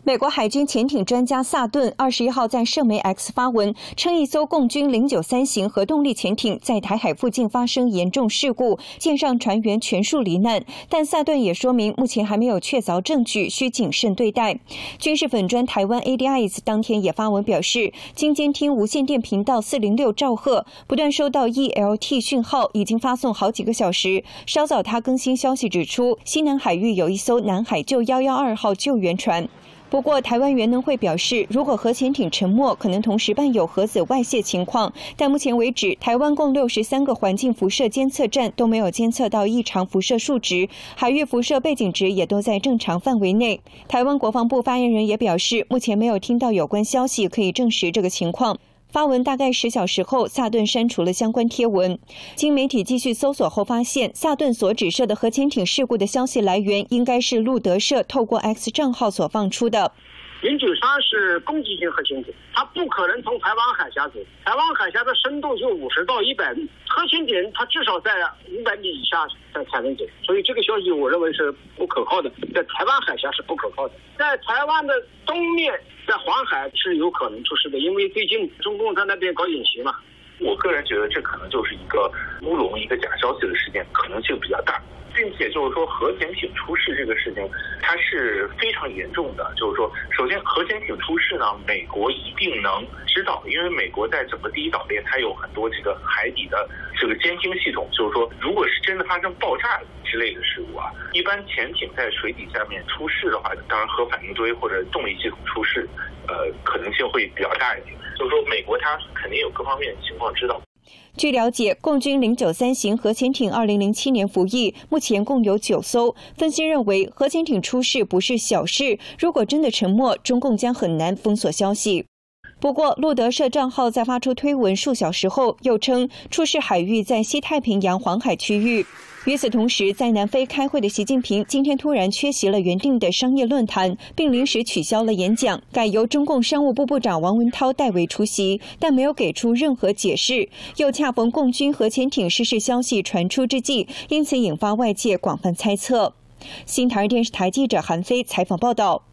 美国海军潜艇专家萨顿21号在社媒 X 发文，称一艘共军093型核动力潜艇在台海附近发生严重事故，舰上船员全数罹难。但萨顿也说明，目前还没有确凿证据，需谨慎对待。军事粉专台湾 ADIS 当天也发文表示，经监听无线电频道406兆赫，不断收到 ELT 讯号，已经发送好几个小时。稍早他更新消息指出，西南海域有一艘南海救112号救援船。不过，台湾原能会表示，如果核潜艇沉没，可能同时伴有核子外泄情况。但目前为止，台湾共63个环境辐射监测站都没有监测到异常辐射数值，海域辐射背景值也都在正常范围内。台湾国防部发言人也表示，目前没有听到有关消息可以证实这个情况。发文大概10小时后，萨顿删除了相关贴文。经媒体继续搜索后发现，萨顿所指涉的核潜艇事故的消息来源应该是路德社透过 X 账号所放出的。 093是攻击性核潜艇，它不可能从台湾海峡走。台湾海峡的深度就50到100米，核潜艇它至少在500米以下才能走，所以这个消息我认为是不可靠的，在台湾海峡是不可靠的。在台湾的东面，在黄海是有可能出事的，因为最近中共在那边搞演习嘛。 我个人觉得这可能就是一个乌龙、一个假消息的事件，可能性比较大。并且就是说，核潜艇出事这个事情，它是非常严重的。就是说，首先核潜艇出事呢，美国一定能知道，因为美国在整个第一岛链，它有很多这个海底的这个监听系统。就是说，如果是真的发生爆炸之类的事故啊，一般潜艇在水底下面出事的话，当然核反应堆或者动力系统出事，可能性会比较大一点。就是说，美国它肯定有各方面的情况知道。 据了解，共军093型核潜艇2007年服役，目前共有9艘。分析认为，核潜艇出事不是小事，如果真的沉没，中共将很难封锁消息。不过，路德社账号在发出推文数小时后，又称出事海域在西太平洋黄海区域。与此同时，在南非开会的习近平今天突然缺席了原定的商业论坛，并临时取消了演讲，改由中共商务部部长王文涛代为出席，但没有给出任何解释。又恰逢共军核潜艇失事消息传出之际，因此引发外界广泛猜测。新台电视台记者韩飞采访报道。